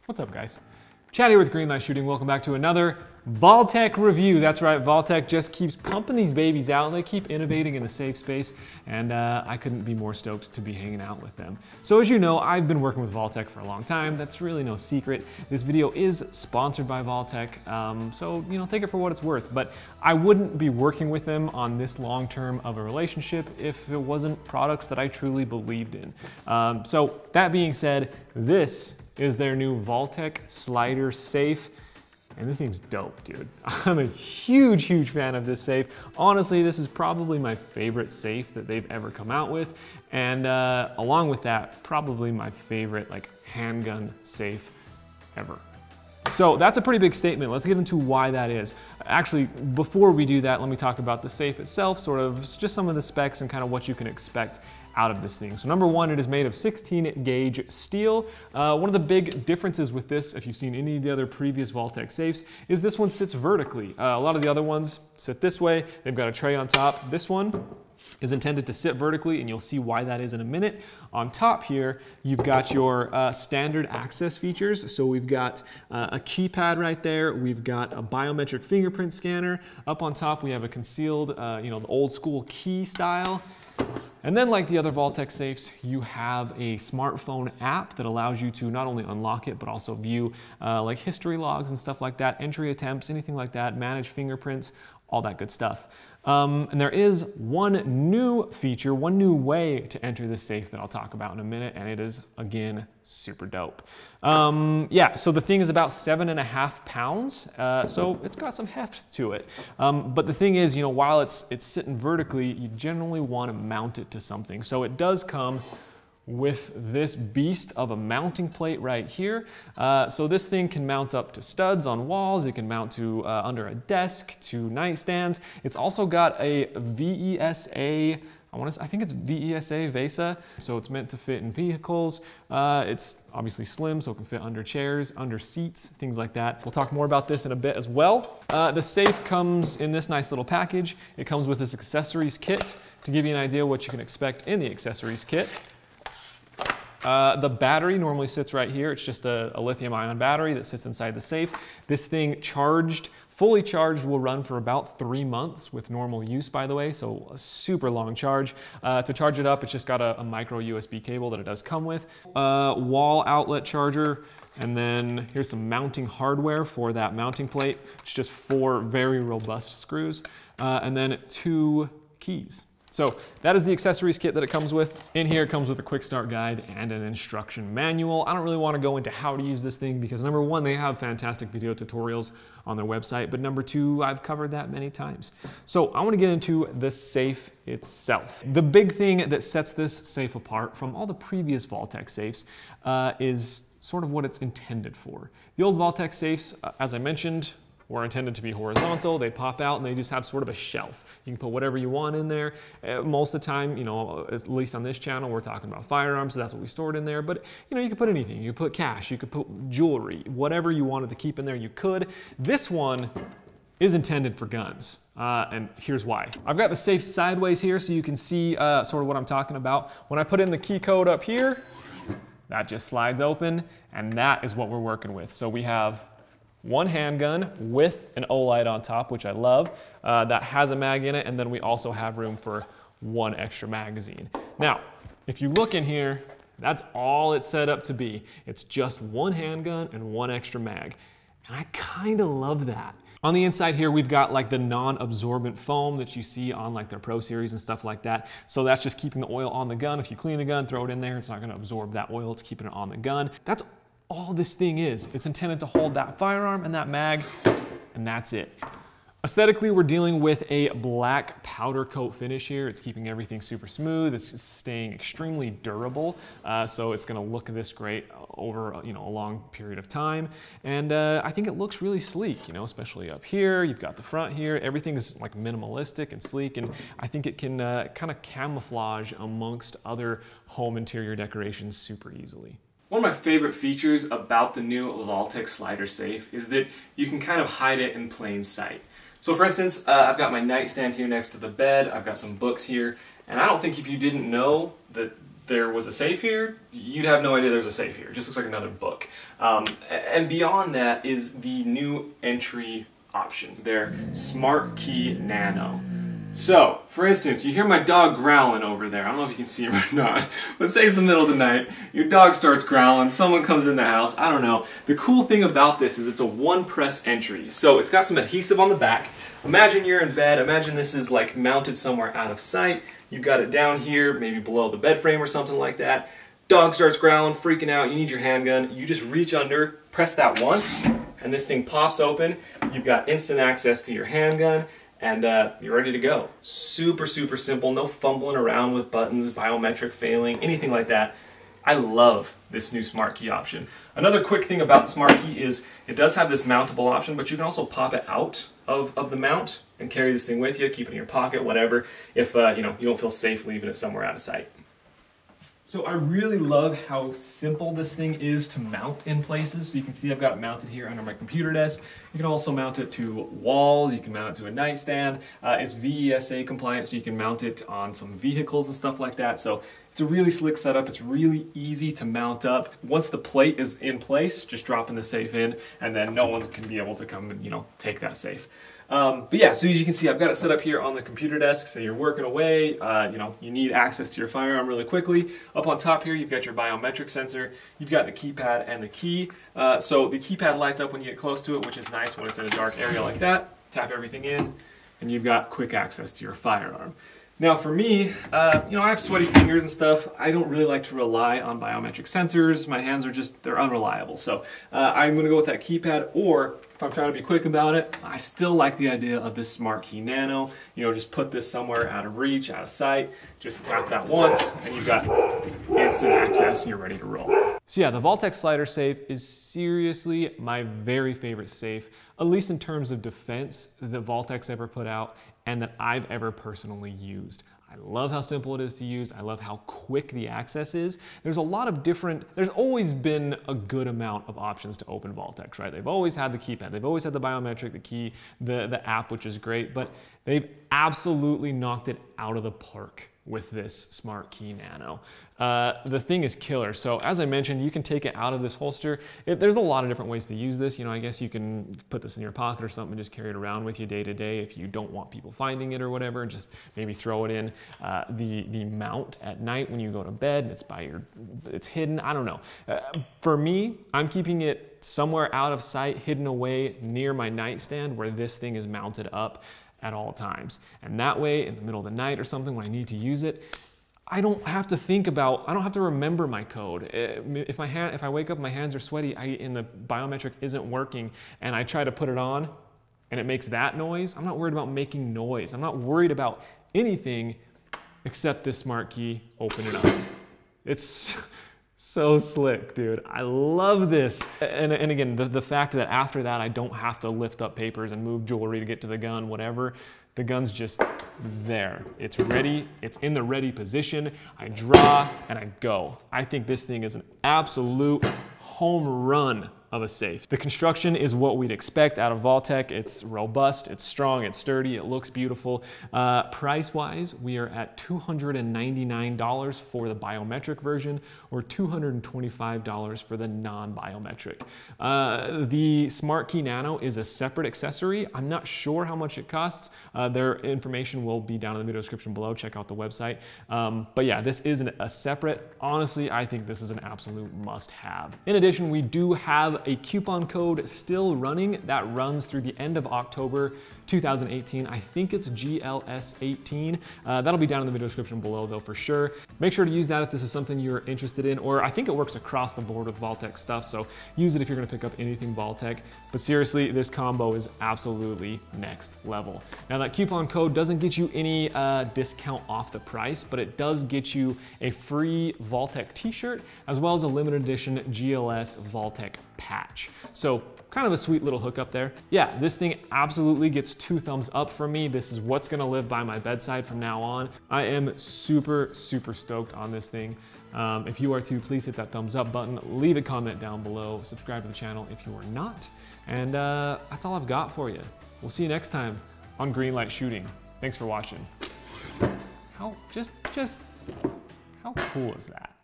What's up, guys? Chad here with Greenlight Shooting. Welcome back to another Vaultek review. That's right, Vaultek just keeps pumping these babies out and they keep innovating in the safe space, and I couldn't be more stoked to be hanging out with them. So as you know, I've been working with Vaultek for a long time. That's really no secret. This video is sponsored by Vaultek, so take it for what it's worth. But I wouldn't be working with them on this long term of a relationship if it wasn't products that I truly believed in. So that being said, this is their new Vaultek slider safe. And this thing's dope, dude. I'm a huge, huge fan of this safe. Honestly, this is probably my favorite safe that they've ever come out with. And along with that, probably my favorite handgun safe ever. So that's a pretty big statement. Let's get into why that is. Actually, before we do that, let me talk about the safe itself, sort of just some of the specs and kind of what you can expect out of this thing. So number one, it is made of 16 gauge steel. One of the big differences with this, if you've seen any of the other previous Vaultek safes, is this one sits vertically. A lot of the other ones sit this way. They've got a tray on top. This one is intended to sit vertically, and you'll see why that is in a minute. On top here, you've got your standard access features. So we've got a keypad right there. We've got a biometric fingerprint scanner. Up on top, we have a concealed, the old school key style. And then, like the other Vaultek safes, you have a smartphone app that allows you to not only unlock it, but also view like history logs and stuff like that, entry attempts, anything like that, manage fingerprints, all that good stuff. And there is one new feature, one new way to enter this safe that I'll talk about in a minute, and it is, again, super dope. Yeah, so the thing is about 7.5 pounds, so it's got some heft to it. But the thing is, while it's sitting vertically, you generally want to mount it to something. So it does come with this beast of a mounting plate right here. So this thing can mount up to studs on walls. It can mount to under a desk, to nightstands. It's also got a VESA, I think it's VESA VESA. So it's meant to fit in vehicles. It's obviously slim, so it can fit under chairs, under seats, things like that. We'll talk more about this in a bit as well. The safe comes in this nice little package. It comes with this accessories kit to give you an idea what you can expect in the accessories kit. The battery normally sits right here. It's just a lithium-ion battery that sits inside the safe. This thing fully charged, will run for about 3 months with normal use, by the way, so a super long charge. To charge it up, it's just got a micro USB cable that it does come with. Wall outlet charger, and then here's some mounting hardware for that mounting plate. It's just 4 very robust screws, and then 2 keys. So that is the accessories kit that it comes with. In here it comes with a quick start guide and an instruction manual. I don't really want to go into how to use this thing because number one, they have fantastic video tutorials on their website, but number two, I've covered that many times. So I want to get into the safe itself. The big thing that sets this safe apart from all the previous Vaultek safes is sort of what it's intended for. The old Vaultek safes, as I mentioned, were intended to be horizontal. They pop out and they just have sort of a shelf. You can put whatever you want in there. Most of the time, at least on this channel, we're talking about firearms, so that's what we stored in there. But you could put anything. You could put cash, you could put jewelry, whatever you wanted to keep in there, you could. This one is intended for guns. And here's why. I've got the safe sideways here so you can see sort of what I'm talking about. When I put in the key code up here, that just slides open, and that is what we're working with. So we have one handgun with an O-light on top, which I love, that has a mag in it, and then we also have room for 1 extra magazine. Now, if you look in here, that's all it's set up to be. It's just 1 handgun and 1 extra mag, and I kind of love that. On the inside here, we've got like the non-absorbent foam that you see on like their Pro Series and stuff like that. So that's just keeping the oil on the gun. If you clean the gun, throw it in there, it's not gonna absorb that oil, it's keeping it on the gun. That's all this thing is. It's intended to hold that firearm and that mag, and that's it. Aesthetically, we're dealing with a black powder coat finish here. It's keeping everything super smooth. It's staying extremely durable, so it's gonna look this great over a long period of time. And I think it looks really sleek, especially up here. You've got the front here. Everything is like minimalistic and sleek, and I think it can kind of camouflage amongst other home interior decorations super easily. One of my favorite features about the new Vaultek slider safe is that you can kind of hide it in plain sight. So for instance, I've got my nightstand here next to the bed, I've got some books here, and I don't think if you didn't know that there was a safe here, you'd have no idea there's a safe here. It just looks like another book. And beyond that is the new entry option, their Smart Key Nano. So, for instance, you hear my dog growling over there. I don't know if you can see him or not, but say it's the middle of the night, your dog starts growling, someone comes in the house, I don't know. The cool thing about this is it's a one-press entry. So it's got some adhesive on the back. Imagine you're in bed, imagine this is like mounted somewhere out of sight. You've got it down here, maybe below the bed frame or something like that. Dog starts growling, freaking out, you need your handgun. You just reach under, press that once, and this thing pops open. You've got instant access to your handgun, and you're ready to go. Super, super simple, no fumbling around with buttons, biometric failing, anything like that. I love this new Smart Key option. Another quick thing about the Smart Key is it does have this mountable option, but you can also pop it out of the mount and carry this thing with you, keep it in your pocket, whatever, if you don't feel safe leaving it somewhere out of sight. So I really love how simple this thing is to mount in places. So you can see I've got it mounted here under my computer desk. You can also mount it to walls, you can mount it to a nightstand. It's VESA compliant, so you can mount it on some vehicles and stuff like that. So it's a really slick setup. It's really easy to mount up. Once the plate is in place, just dropping the safe in, and then no one can be able to come and take that safe. But yeah, so as you can see, I've got it set up here on the computer desk. So you're working away, you need access to your firearm really quickly. Up on top here, you've got your biometric sensor. You've got the keypad and the key. So the keypad lights up when you get close to it, which is nice when it's in a dark area like that. Tap everything in, and you've got quick access to your firearm. Now for me, I have sweaty fingers and stuff. I don't really like to rely on biometric sensors. My hands are they're unreliable. So I'm gonna go with that keypad, or if I'm trying to be quick about it, I still like the idea of this Smart Key Nano. Just put this somewhere out of reach, out of sight. Just tap that once, and you've got instant access, and you're ready to roll. So yeah, the Vaultek slider safe is seriously my very favorite safe, at least in terms of defense that Vaultek's ever put out and that I've ever personally used. I love how simple it is to use. I love how quick the access is. There's always been a good amount of options to open Vaultek, right? They've always had the keypad, they've always had the biometric, the key, the app, which is great, but they've absolutely knocked it out of the park with this Smart Key Nano. The thing is killer. So as I mentioned, you can take it out of this holster. There's a lot of different ways to use this. I guess you can put this in your pocket or something and just carry it around with you day to day if you don't want people finding it or whatever. Just maybe throw it in the mount at night when you go to bed and it's hidden. I don't know. For me, I'm keeping it somewhere out of sight, hidden away near my nightstand where this thing is mounted up at all times. And that way, in the middle of the night or something when I need to use it, I don't have to remember my code. If I wake up and my hands are sweaty and the biometric isn't working and I try to put it on and it makes that noise, I'm not worried about making noise. I'm not worried about anything except this Smart Key opening up. It's so slick, dude. I love this. And again, the fact that after that, I don't have to lift up papers and move jewelry to get to the gun, whatever. The gun's just there. It's ready. It's in the ready position. I draw and I go. I think this thing is an absolute home run of a safe. The construction is what we'd expect out of Vaultek. It's robust, it's strong, it's sturdy, it looks beautiful. Price-wise, we are at $299 for the biometric version or $225 for the non-biometric. The Smart Key Nano is a separate accessory. I'm not sure how much it costs. Their information will be down in the video description below. Check out the website. But yeah, this is a separate. Honestly, I think this is an absolute must-have. In addition, we do have a coupon code still running that runs through the end of October 2018. I think it's GLS18. That'll be down in the video description below though for sure. Make sure to use that if this is something you're interested in, or I think it works across the board with Vaultek stuff, so use it if you're gonna pick up anything Vaultek. But seriously, this combo is absolutely next level. Now that coupon code doesn't get you any discount off the price, but it does get you a free Vaultek t-shirt as well as a limited edition GLS Vaultek patch. So kind of a sweet little hookup there. Yeah, this thing absolutely gets 2 thumbs up from me. This is what's gonna live by my bedside from now on. I am super, super stoked on this thing. If you are too, please hit that thumbs up button, leave a comment down below, subscribe to the channel if you are not, and that's all I've got for you. We'll see you next time on Greenlight Shooting. Thanks for watching. How cool is that?